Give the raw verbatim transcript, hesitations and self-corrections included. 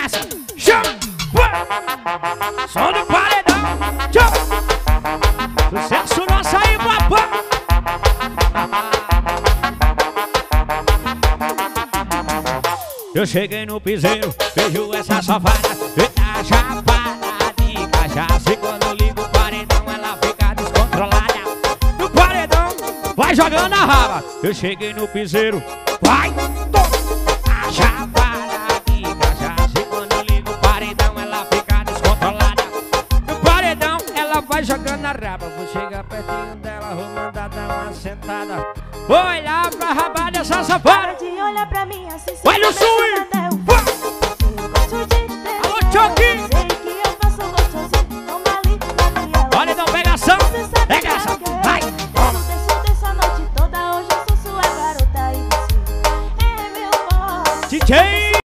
desce, chama, som do paredão, chama. Sucesso nosso aí, papai. Eu cheguei no piseiro, vejo essa safada, tá chapada de cachaça. E quando eu ligo o paredão, ela fica descontrolada. No paredão, vai jogando a raba. Eu cheguei no piseiro, vai, tá chapada de cachaça. E quando eu ligo o paredão, ela fica descontrolada. No paredão, ela vai jogando a raba. Vou chegar pertinho dela, vou mandar dar uma sentada. Vou olhar pra raba dessa safada. De olhar pra mim assim, olha o swing!